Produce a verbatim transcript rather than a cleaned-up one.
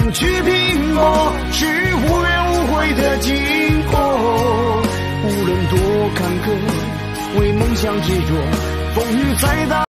争取拼搏，是无怨无悔的经过。无论多坎坷，为梦想执着，风雨再大。